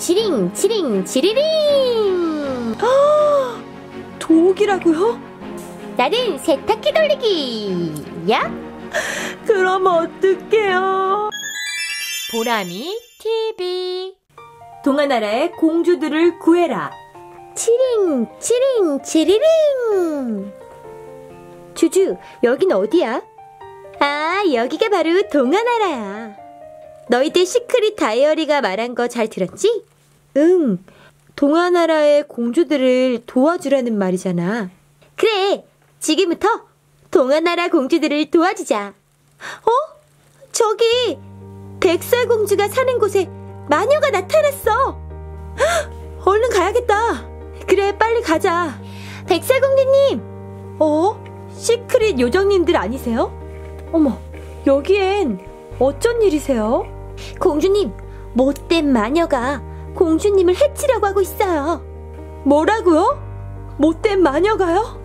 치링 치링 치리링. 도옥이라고요? 나는 세탁기 돌리기. 야? 그럼 어떡해요? 보람이 TV. 동화나라의 공주들을 구해라. 치링 치링 치리링. 주주, 여긴 어디야? 아, 여기가 바로 동화나라야. 너희들 시크릿 다이어리가 말한 거 잘 들었지? 응, 동화나라의 공주들을 도와주라는 말이잖아. 그래, 지금부터 동화나라 공주들을 도와주자. 저기 백설공주가 사는 곳에 마녀가 나타났어. 얼른 가야겠다. 그래, 빨리 가자. 백설공주님! 시크릿 요정님들 아니세요? 어머, 여기엔 어쩐 일이세요? 공주님, 못된 마녀가 공주님을 해치려고 하고 있어요. 뭐라고요? 못된 마녀가요?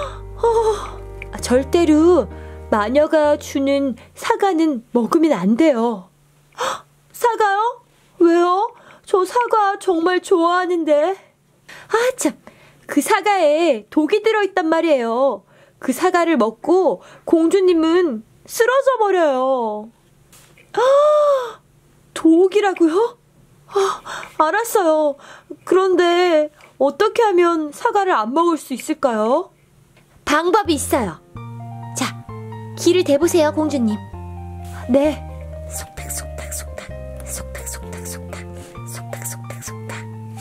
절대로 마녀가 주는 사과는 먹으면 안 돼요. 사과요? 왜요? 저 사과 정말 좋아하는데. 참, 그 사과에 독이 들어있단 말이에요. 그 사과를 먹고 공주님은 쓰러져 버려요. 독이라고요? 알았어요. 그런데 어떻게 하면 사과를 안 먹을 수 있을까요? 방법이 있어요. 자, 귀를 대보세요, 공주님. 네. 속닥 속닥 속닥 속닥 속닥 속닥 속닥 속닥.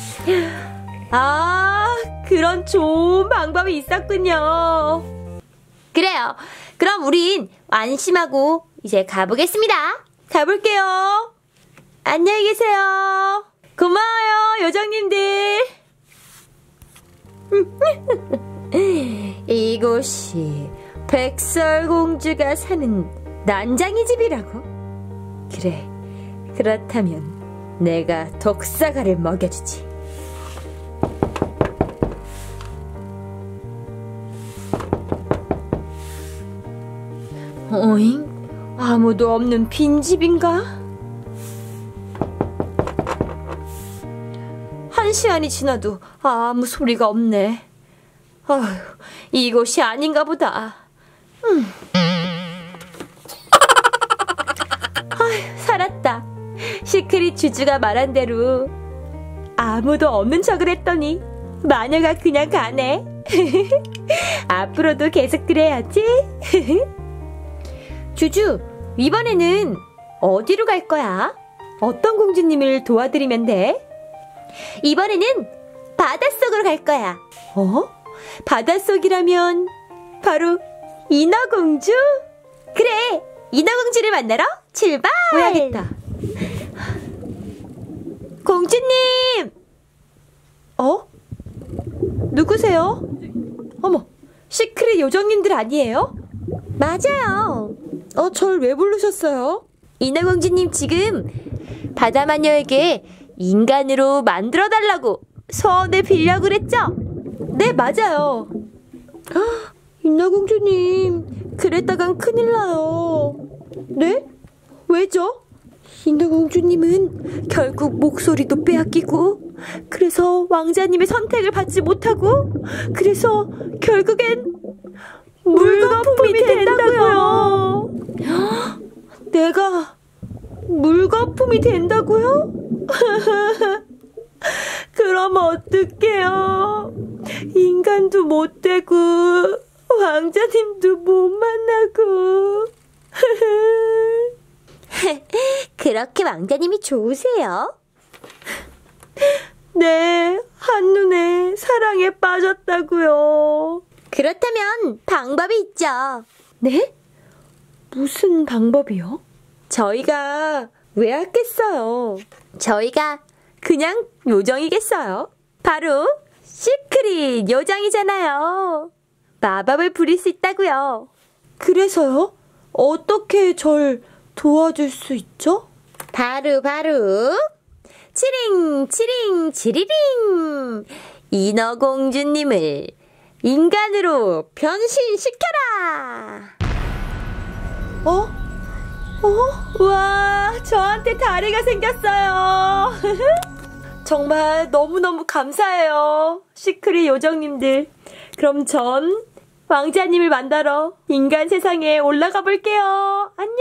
그런 좋은 방법이 있었군요. 그래요. 그럼 우린 안심하고 이제 가보겠습니다. 가볼게요. 안녕히 계세요. 고마워요, 요정님들. 이곳이 백설공주가 사는 난장이 집이라고? 그래, 그렇다면 내가 독사과를 먹여주지. 어잉? 아무도 없는 빈집인가? 1시간이 지나도 아무 소리가 없네. 이곳이 아닌가 보다. 살았다. 시크릿 주주가 말한 대로 아무도 없는 척을 했더니 마녀가 그냥 가네. 앞으로도 계속 그래야지. 주주, 이번에는 어디로 갈 거야? 어떤 공주님을 도와드리면 돼? 이번에는 바닷속으로 갈 거야. 바닷속이라면 바로 인어공주? 그래, 인어공주를 만나러 출발! 해야겠다. 공주님! 누구세요? 어머, 시크릿 요정님들 아니에요? 맞아요. 절 왜 부르셨어요? 인어공주님 지금 바다마녀에게 인간으로 만들어달라고 소원을 빌려고 그랬죠? 네, 맞아요. 인어공주님, 그랬다간 큰일 나요. 네? 왜죠? 인어공주님은 결국 목소리도 빼앗기고, 그래서 왕자님의 선택을 받지 못하고, 그래서 결국엔 물거품이 된다고요. 내가 물거품이 된다고요? 그럼 어떡해요? 인간도 못 되고 왕자님도 못 만나고. 그렇게 왕자님이 좋으세요? 네, 한눈에 사랑에 빠졌다고요. 그렇다면 방법이 있죠. 네? 무슨 방법이요? 저희가 왜 왔겠어요? 저희가 그냥 요정이겠어요? 바로 시크릿 요정이잖아요. 마법을 부릴 수 있다고요. 그래서요? 어떻게 절 도와줄 수 있죠? 바로 치링 치링 치리링. 인어공주님을 인간으로 변신시켜라. 와, 저한테 다리가 생겼어요. 정말 너무너무 감사해요. 시크릿 요정님들. 그럼 전 왕자님을 만나러 인간 세상에 올라가 볼게요. 안녕.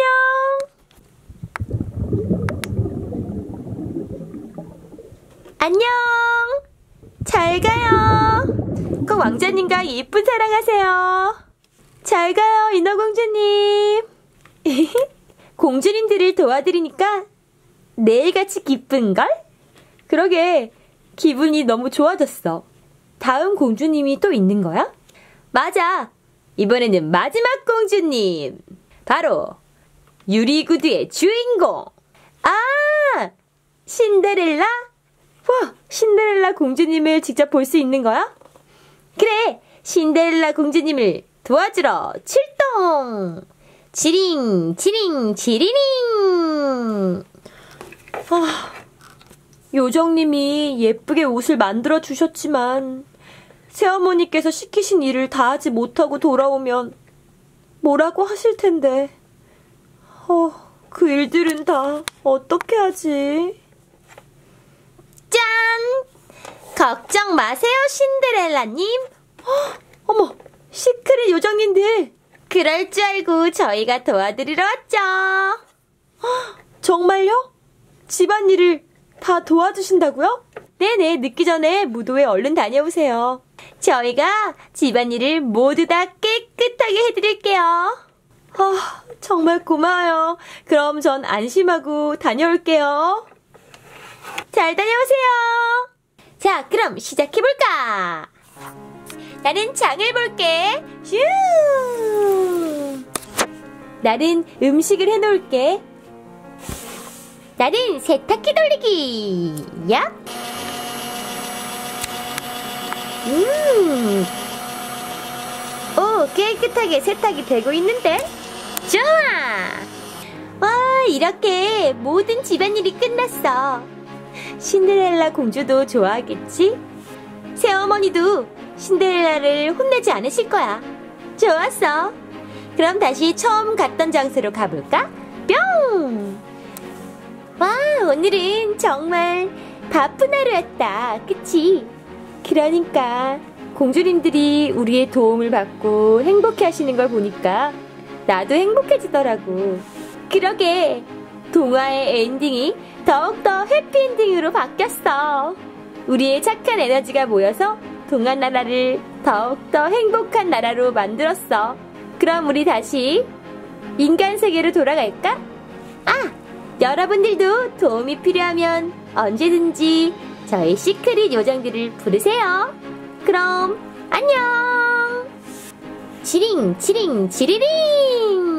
안녕. 잘 가요. 꼭 왕자님과 예쁜 사랑하세요. 잘 가요, 인어공주님. 공주님들을 도와드리니까 내일같이 기쁜걸? 그러게, 기분이 너무 좋아졌어. 다음 공주님이 또 있는 거야? 맞아. 이번에는 마지막 공주님. 바로 유리구두의 주인공. 아! 신데렐라? 와, 신데렐라 공주님을 직접 볼 수 있는 거야? 그래, 신데렐라 공주님을 도와주러 출동! 지링, 지링, 지리링! 아, 요정님이 예쁘게 옷을 만들어 주셨지만 새어머니께서 시키신 일을 다 하지 못하고 돌아오면 뭐라고 하실 텐데. 그 일들은 다 어떻게 하지? 짠! 걱정 마세요, 신데렐라님. 어머, 시크릿 요정님들. 그럴 줄 알고 저희가 도와드리러 왔죠. 정말요? 집안일을 다 도와주신다고요? 네네, 늦기 전에 무도회 얼른 다녀오세요. 저희가 집안일을 모두 다 깨끗하게 해드릴게요. 정말 고마워요. 그럼 전 안심하고 다녀올게요. 잘 다녀오세요. 자, 그럼 시작해볼까? 나는 장을 볼게. 슈! 나는 음식을 해놓을게. 나는 세탁기 돌리기. 야! 오, 깨끗하게 세탁이 되고 있는데? 좋아! 와, 이렇게 모든 집안일이 끝났어. 신데렐라 공주도 좋아하겠지? 새어머니도 신데렐라를 혼내지 않으실 거야. 좋았어. 그럼 다시 처음 갔던 장소로 가볼까? 뿅! 와, 오늘은 정말 바쁜 하루였다. 그치? 그러니까 공주님들이 우리의 도움을 받고 행복해 하시는 걸 보니까 나도 행복해지더라고. 그러게, 동화의 엔딩이 더욱더 해피엔딩으로 바뀌었어. 우리의 착한 에너지가 모여서 동화 나라를 더욱더 행복한 나라로 만들었어. 그럼 우리 다시 인간 세계로 돌아갈까? 아! 여러분들도 도움이 필요하면 언제든지 저희 시크릿 요정들을 부르세요. 그럼 안녕! 지링 지링 지리링!